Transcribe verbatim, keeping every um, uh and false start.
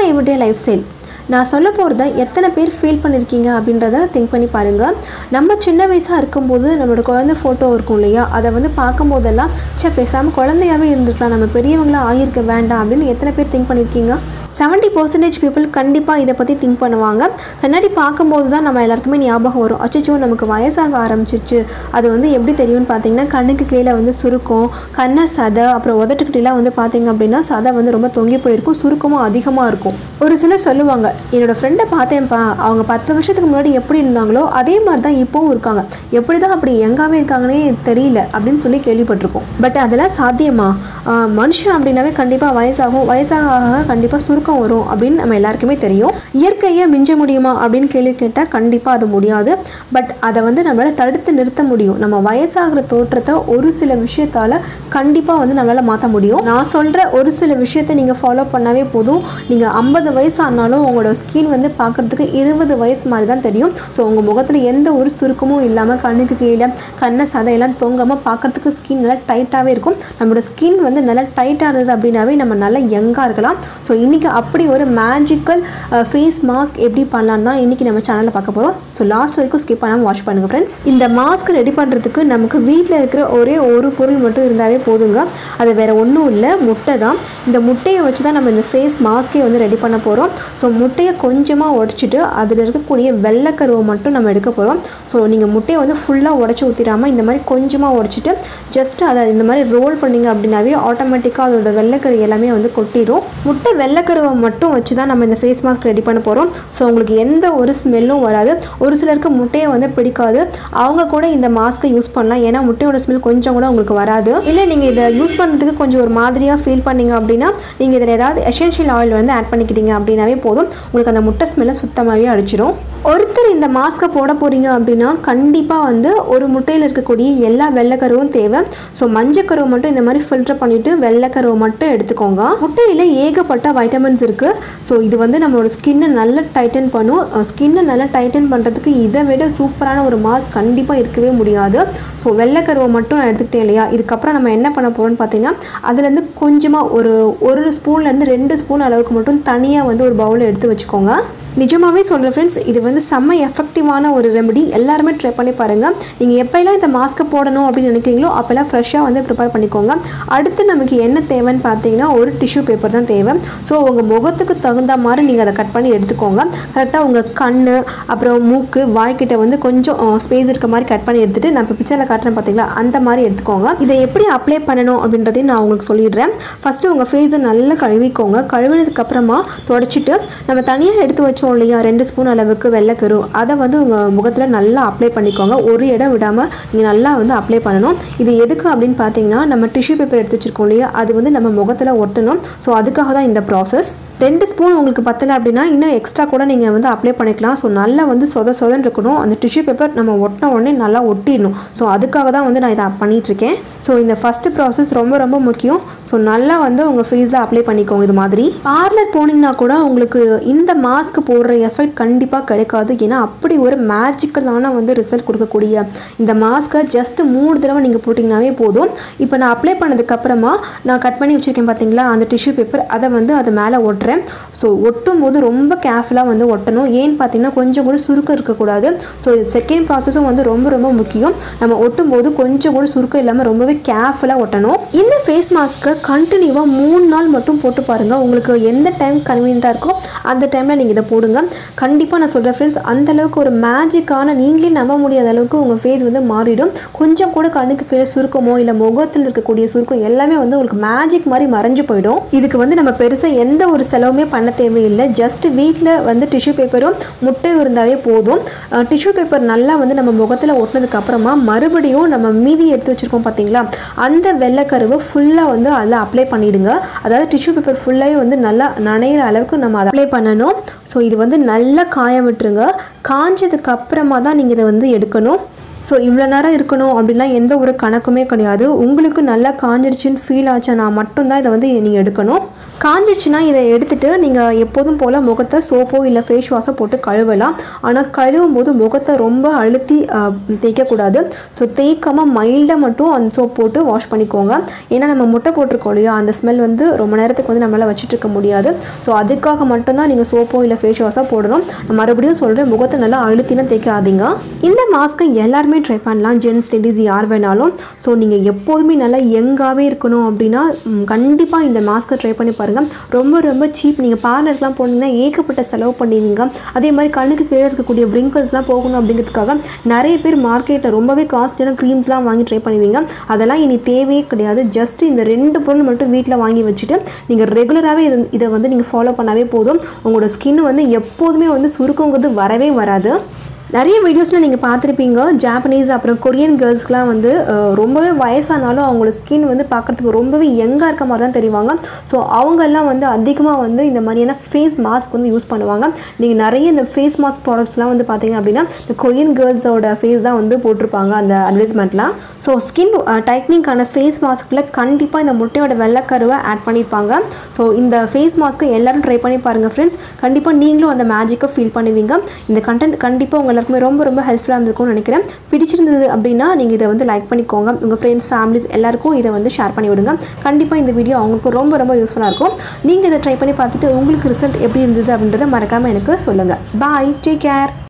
Everyday life style. நான் சொல்ல போகிறத எத்தனை பேர் ஃபீல் பண்ணியிருக்கீங்க அப்படின்றத திங்க் பண்ணி பாருங்கள். நம்ம சின்ன வயசாக இருக்கும்போது நம்மளோட குழந்தை ஃபோட்டோ இருக்கும் இல்லையா, அதை வந்து பார்க்கும்போதெல்லாம் சே பேசாமல் குழந்தையாகவே இருந்துக்கலாம், நம்ம பெரியவங்களாக ஆகியிருக்க வேண்டாம் அப்படின்னு எத்தனை பேர் திங்க் பண்ணியிருக்கீங்க? செவன்ட்டி பர்சன்டேஜ் பீப்புள் கண்டிப்பாக இதை பற்றி திங்க் பண்ணுவாங்க. கண்ணாடி பார்க்கும்போது தான் நம்ம எல்லாருக்குமே ஞாபகம் வரும், அச்சோ நமக்கு வயசாக ஆரம்பிச்சிருச்சு. அது வந்து எப்படி தெரியும்னு பார்த்தீங்கன்னா, கண்ணுக்கு கீழே வந்து சுருக்கம், கண்ணை சதை, அப்புறம் உதட்டுக்கிட்டலாம் வந்து பார்த்திங்க அப்படின்னா சதை வந்து ரொம்ப தொங்கி போயிருக்கும், சுருக்கமும் அதிகமாக இருக்கும். ஒரு சிலர் சொல்லுவாங்க, என்னோடய ஃப்ரெண்டை பார்த்தேன்ப்பா, அவங்க பத்து வருஷத்துக்கு முன்னாடி எப்படி இருந்தாங்களோ அதே மாதிரி தான் இப்போவும் இருக்காங்க, எப்படி தான் அப்படி எங்காவே இருக்காங்கன்னே தெரியல அப்படின்னு சொல்லி கேள்விப்பட்டிருக்கோம். பட் அதெல்லாம் சாத்தியமா? மனுஷன் அப்படின்னாவே கண்டிப்பாக வயசாகும், வயசாக கண்டிப்பாக சுருக்கம் வரும் அப்படின்னு நம்ம எல்லாருக்குமே தெரியும். இயற்கையை மிஞ்ச முடியுமா அப்படின்னு கேள்வி கேட்டால் கண்டிப்பாக அது முடியாது. பட் அதை வந்து நம்மளால் தடுத்து நிறுத்த முடியும். நம்ம வயசாகிற தோற்றத்தை ஒரு சில விஷயத்தால் கண்டிப்பாக வந்து நம்மளால் மாற்ற முடியும். நான் சொல்கிற ஒரு சில விஷயத்தை நீங்கள் ஃபாலோ பண்ணாவே போதும். நீங்கள் ஐம்பது வயசு ஆனாலும் உங்களோட ஸ்கின் வந்து பார்க்குறதுக்கு இருபது வயசு மாதிரி தான் தெரியும். ஸோ உங்கள் முகத்தில் எந்த ஒரு சுருக்கமும் இல்லாமல், கண்ணுக்கு கீழே கண்ணை சதையெல்லாம் தொங்காமல் பார்க்குறதுக்கு ஸ்கின் நல்லா டைட்டாகவே இருக்கும். நம்மளோட ஸ்கின் வந்து நல்லா டைட்டாக இருந்தது அப்படின்னாவே நம்ம நல்லா யங்காக இருக்கலாம். ஸோ இன்றைக்கி அப்படி ஒரு மேஜிக்கல் ஃபேஸ் மாஸ்க் எப்படி பண்ணலான்னு தான் இன்றைக்கி நம்ம சேனலில் பார்க்க போகிறோம். ஸோ லாஸ்ட் வரைக்கும் ஸ்கிப் பண்ணாமல் வாட்ச் பண்ணுங்கள் ஃப்ரெண்ட்ஸ். இந்த மாஸ்க் ரெடி பண்ணுறதுக்கு நமக்கு வீட்டில் இருக்கிற ஒரே ஒரு பொருள் மட்டும் இருந்தாவே போதுங்க. அது வேறு ஒன்றும் இல்லை, முட்டை தான். இந்த முட்டையை வச்சு தான் நம்ம இந்த ஃபேஸ் மாஸ்க்கே வந்து ரெடி பண்ண போகிறோம். ஸோ முட்டையை கொஞ்சமாக உடச்சிட்டு அதில் இருக்கக்கூடிய வெள்ளைக்கருவை மட்டும் நம்ம எடுக்க போகிறோம். ஸோ நீங்கள் முட்டையை வந்து ஃபுல்லாக உடச்சி ஊற்றிடாமல் இந்த மாதிரி கொஞ்சமாக உடச்சிட்டு ஜஸ்ட் அதை இந்த மாதிரி ரோல் பண்ணிங்க அப்படின்னாவே ஆட்டோமேட்டிக்காக அதோட வெள்ளைக்கரு எல்லாமே வந்து கொட்டிடும். முட்டை வெள்ளைக்கருவை மட்டும் வச்சு தான் நம்ம இந்த ஃபேஸ் மாஸ்க் ரெடி பண்ண போகிறோம். ஸோ உங்களுக்கு எந்த ஒரு ஸ்மெல்லும் வராது. ஒரு சிலருக்கு முட்டையை வந்து பிடிக்காது, அவங்க கூட இந்த மாஸ்க்கை யூஸ் பண்ணலாம். ஏன்னா முட்டையோட ஸ்மெல் கொஞ்சம் கூட உங்களுக்கு வராது. இல்லை நீங்கள் இதை யூஸ் பண்ணுறதுக்கு கொஞ்சம் ஒரு மாதிரியாக ஃபீல் பண்ணிங்க அப்படின்னா நீங்கள் இதில் ஏதாவது எசென்ஷியல் ஆயில் வந்து ஆட் பண்ணிக்கிட்டீங்க அப்படின்னாவே போதும், உங்களுக்கு அந்த முட்டை ஸ்மெல்லை சுத்தமாகவே அடிச்சிடும். ஒருத்தர் இந்த மாஸ்க்கை போட போகிறீங்க அப்படின்னா கண்டிப்பாக வந்து ஒரு முட்டையில் இருக்கக்கூடிய எல்லா வெள்ளைக்கருவும் தேவை. ஸோ மஞ்சக்கருவை மட்டும் இந்த மாதிரி ஃபில்டர் பண்ணிவிட்டு வெள்ளைக்கருவை மட்டும் எடுத்துக்கோங்க. முட்டையில் ஏகப்பட்ட வைட்டமின்ஸ் இருக்குது. ஸோ இது வந்து நம்மளோட ஸ்கின்னை நல்லா டைட்டன் பண்ணும். ஸ்கின்னை நல்லா டைட்டன் பண்ணுறதுக்கு இதை விட சூப்பரான ஒரு மாஸ்க் கண்டிப்பாக இருக்கவே முடியாது. ஸோ வெள்ளைக்கருவை மட்டும் எடுத்துக்கிட்டேன் இல்லையா, இதுக்கப்புறம் நம்ம என்ன பண்ண போகிறோம்னு பார்த்தீங்கன்னா, அதுலேருந்து கொஞ்சமாக ஒரு ஒரு ஸ்பூன்லேருந்து ரெண்டு ஸ்பூன் அளவுக்கு மட்டும் தனியாக வந்து ஒரு பவுலில் எடுத்து வச்சுக்கோங்க. நிஜமாகவே சொல்கிறேன் ஃப்ரெண்ட்ஸ், இது வந்து செம்ம எஃபெக்டிவான ஒரு ரெமெடி. எல்லாருமே ட்ரை பண்ணி பாருங்கள். நீங்கள் எப்போல்லாம் இந்த மாஸ்க்கை போடணும் அப்படின்னு நினைக்கிறீங்களோ அப்போல்லாம் ஃப்ரெஷ்ஷாக வந்து ப்ரிப்பேர் பண்ணிக்கோங்க. அடுத்து நமக்கு என்ன தேவைன்னு பார்த்தீங்கன்னா ஒரு டிஷ்யூ பேப்பர் தான் தேவை. ஸோ உங்கள் முகத்துக்கு தகுந்த மாதிரி நீங்கள் அதை கட் பண்ணி எடுத்துக்கோங்க. கரெக்டாக உங்கள் கண், அப்புறம் மூக்கு, வாய்க்கிட்ட வந்து கொஞ்சம் ஸ்பேஸ் இருக்க மாதிரி கட் பண்ணி எடுத்துகிட்டு நான் இப்போ பிக்சரில் காட்டுறேன் பார்த்தீங்களா, அந்த மாதிரி எடுத்துக்கோங்க. இதை எப்படி அப்ளை பண்ணணும் அப்படின்றதையும் நான் உங்களுக்கு சொல்லிடுறேன். ஃபஸ்ட்டு உங்கள் ஃபேஸை நல்லா கழுவிக்கோங்க. கழுவினதுக்கப்புறமா தொடச்சிட்டு நம்ம தனியாக எடுத்து வச்சோம் இல்லையா ரெண்டு ஸ்பூன் அளவுக்கு வெள்ளைக்கரு, அதை வந்து உங்கள் முகத்தில் நல்லா அப்ளை பண்ணிக்கோங்க. ஒரு இடம் விடாமல் நீங்கள் நல்லா வந்து அப்ளை பண்ணணும். இது எதுக்கு அப்படின்னு பார்த்தீங்கன்னா, நம்ம டிஷ்யூ பேப்பர் எடுத்து வச்சுருக்கோம் இல்லையா, அது வந்து நம்ம முகத்தில் ஒட்டணும். ஸோ அதுக்காக தான் இந்த ப்ராசஸ். ரெண்டு ஸ்பூன் உங்களுக்கு பத்தலை அப்படின்னா இன்னும் எக்ஸ்ட்ரா கூட நீங்கள் வந்து அப்ளை பண்ணிக்கலாம். ஸோ நல்லா வந்து சொத சொதன்னு இருக்கணும். அந்த டிஷ்யூ பேப்பர் நம்ம ஒட்டின உடனே நல்லா ஒட்டிடணும். ஸோ அதுக்காக தான் வந்து நான் இதை பண்ணிகிட்ருக்கேன். ஸோ இந்த ஃபஸ்ட்டு ப்ராசஸ் ரொம்ப ரொம்ப முக்கியம். ஸோ நல்லா வந்து உங்கள் ஃபேஸில் அப்ளை பண்ணிக்கோங்க. இது மாதிரி பார்லர் போனீங்கன்னா கூட உங்களுக்கு இந்த மாஸ்க் போடுற எஃபெக்ட் கண்டிப்பாக கிடைக்காது. ஏன்னா அப்படி ஒரு மேஜிக்கலான வந்து ரிசல்ட் கொடுக்கக்கூடிய இந்த மாஸ்க்கை ஜஸ்ட் மூணு தடவை நீங்கள் போட்டிங்கனாவே போதும். இப்போ நான் அப்ளை பண்ணதுக்கப்புறமா நான் கட் பண்ணி வச்சுருக்கேன் பார்த்தீங்களா அந்த டிஷ்யூ பேப்பர், அதை வந்து அது மேலே ஒட்டுறேன். ஸோ ஒட்டும் போது ரொம்ப கேர்ஃபுல்லாக வந்து ஒட்டணும். ஏன்னு பார்த்தீங்கன்னா கொஞ்சம் கூட சுருக்கம் இருக்கக்கூடாது. ஸோ செகண்ட் ப்ராசஸும் வந்து ரொம்ப ரொம்ப முக்கியம். நம்ம ஒட்டும் போது கொஞ்சம் கூட சுருக்கம் இல்லாமல் ரொம்பவே கேர்ஃபுல்லாக ஒட்டணும். இந்த ஃபேஸ் மாஸ்க்கை கண்டினியூவாக மூணு நாள் மட்டும் போட்டு பாருங்கள். உங்களுக்கு எந்த டைம் கன்வீனியண்ட்டாக இருக்கோ அந்த டைமில் நீங்கள் இதை போடுங்க. கண்டிப்பாக நான் சொல்கிறேன் ஃப்ரெண்ட்ஸ், அந்தளவுக்கு ஒரு மேஜிக்கான, நீங்களே நம்ப முடியாத அளவுக்கு உங்கள் ஃபேஸ் வந்து மாறிடும். கொஞ்சம் கூட கண்ணுக்கு கீழே சுருக்கமோ இல்லை முகத்தில் இருக்கக்கூடிய சுருக்கம் எல்லாமே வந்து உங்களுக்கு மேஜிக் மாதிரி மறைஞ்சு போயிடும். இதுக்கு வந்து நம்ம பெருசாக எந்த ஒரு செலவுமே பண்ண தேவையில்லை. ஜஸ்ட் வீட்டில் வந்து டிஷ்யூ பேப்பரும் முட்டையும் இருந்தாலே போதும். டிஷ்யூ பேப்பர் நல்லா வந்து நம்ம முகத்தில் ஒட்டினதுக்கு அப்புறமா மறுபடியும் நம்ம மீதி எடுத்து வச்சுருக்கோம் பார்த்தீங்களா, அந்த வெள்ளைக்கருவை ஃபுல்லாக வந்து அதில் அப்ளை பண்ணிவிடுங்க. அதாவது டிஷ்யூ பேப்பர் ஃபுல்லாகவே வந்து நல்லா நனைகிற அளவுக்கு நம்ம அதை அப்ளை பண்ணணும். ஸோ இது வந்து நல்லா காய விட்டுருங்க. காஞ்சதுக்கு அப்புறமா தான் நீங்கள் இதை வந்து எடுக்கணும். ஸோ இவ்வளோ நேரம் இருக்கணும் அப்படின்லாம் எந்த ஒரு கணக்குமே கிடையாது. உங்களுக்கு நல்லா காஞ்சிருச்சுன்னு ஃபீல் ஆச்சுன்னா மட்டும்தான் இதை வந்து நீங்கள் எடுக்கணும். காஞ்சிடுச்சுன்னா இதை எடுத்துகிட்டு நீங்கள் எப்போதும் போல் முகத்தை சோப்போ இல்லை ஃபேஸ் வாஷோ போட்டு கழுவலாம். ஆனால் கழுவும் போது முகத்தை ரொம்ப அழுத்தி தேய்க்கக்கூடாது. ஸோ தேய்க்காமல் மைல்டாக மட்டும் அந்த சோப் போட்டு வாஷ் பண்ணிக்கோங்க. ஏன்னா நம்ம முட்டை போட்டிருக்கோம் இல்லையா, அந்த ஸ்மெல் வந்து ரொம்ப நேரத்துக்கு வந்து நம்மளால் வச்சுட்டு இருக்க முடியாது. ஸோ அதுக்காக மட்டும்தான் நீங்கள் சோப்போ இல்லை ஃபேஸ் வாஷோ போடணும். நான் மறுபடியும் சொல்கிறேன், முகத்தை நல்லா அழுத்தினா தேய்க்காதீங்க. இந்த மாஸ்க்கை எல்லாருமே ட்ரை பண்ணலாம், ஜென்ஸ் லேடிஸ் யார் வேணாலும். ஸோ நீங்கள் எப்போதுமே நல்லா யங்காகவே இருக்கணும் அப்படின்னா கண்டிப்பாக இந்த மாஸ்க்கை ட்ரை பண்ணி பாருங்கள். ரொம்ப ரொம்ப சீப். நீங்கள் பார்லருக்குலாம் போனீங்கன்னா ஏகப்பட்ட செலவு பண்ணுவீங்க. அதே மாதிரி கண்ணுக்கு கீழே இருக்கக்கூடிய wrinkles-லாம் போகணும் அப்படிங்கிறதுக்காக நிறைய பேர் மார்க்கெட்டில் ரொம்பவே காஸ்ட்லியான க்ரீம்ஸ்லாம் வாங்கி ட்ரை பண்ணுவீங்க. அதெல்லாம் இனி தேவையே கிடையாது. ஜஸ்ட் இந்த ரெண்டு பொருள் மட்டும் வீட்டில் வாங்கி வச்சுட்டு நீங்கள் ரெகுலராகவே இது இதை வந்து நீங்கள் ஃபாலோ பண்ணாவே போதும். உங்களோட ஸ்கின் வந்து எப்போதுமே வந்து சுருக்கங்கிறது வரவே வராது. நிறைய வீடியோஸில் நீங்கள் பார்த்துருப்பீங்க, ஜாப்பனீஸ் அப்புறம் கொரியன் கேர்ள்ஸ்க்குலாம் வந்து ரொம்பவே வயசானாலும் அவங்களோட ஸ்கின் வந்து பார்க்குறதுக்கு ரொம்பவே யங்காக இருக்க மாதிரி தான் தெரிவாங்க. ஸோ அவங்கெல்லாம் வந்து அதிகமாக வந்து இந்த மாதிரியான ஃபேஸ் மாஸ்க் வந்து யூஸ் பண்ணுவாங்க. நீங்கள் நிறைய இந்த ஃபேஸ் மாஸ்க் ப்ராடக்ட்ஸ்லாம் வந்து பார்த்தீங்க அப்படின்னா இந்த கொரியன் கேர்ள்ஸோட ஃபேஸ் தான் வந்து போட்டிருப்பாங்க அந்த அட்வர்டைஸ்மெண்ட்லாம். ஸோ ஸ்கின் டைட்னிங்கான ஃபேஸ் மாஸ்கில் கண்டிப்பாக இந்த முட்டையோட வெள்ளைக்கருவை ஆட் பண்ணியிருப்பாங்க. ஸோ இந்த ஃபேஸ் மாஸ்க்கை எல்லோரும் ட்ரை பண்ணி பாருங்கள் ஃப்ரெண்ட்ஸ். கண்டிப்பாக நீங்களும் அந்த மேஜிக்கை ஃபீல் பண்ணுவீங்க. இந்த கண்டென்ட் கண்டிப்பாக உங்களை எல்லாருக்குமே ரொம்ப ரொம்ப ஹெல்ப்ஃபுல்லாக இருந்திருக்கும்னு நினைக்கிறேன். பிடிச்சிருந்தது அப்படின்னா நீங்கள் இதை வந்து லைக் பண்ணிக்கோங்க. உங்கள் ஃப்ரெண்ட்ஸ் ஃபேமிலிஸ் எல்லாருக்கும் இதை வந்து ஷேர் பண்ணி விடுங்க. கண்டிப்பாக இந்த வீடியோ அவங்களுக்கு ரொம்ப ரொம்ப யூஸ்ஃபுல்லாக இருக்கும். நீங்கள் இதை ட்ரை பண்ணி பார்த்துட்டு உங்களுக்கு ரிசல்ட் எப்படி இருந்தது அப்படின்றத மறக்காமல் எனக்கு சொல்லுங்கள். Bye, take care.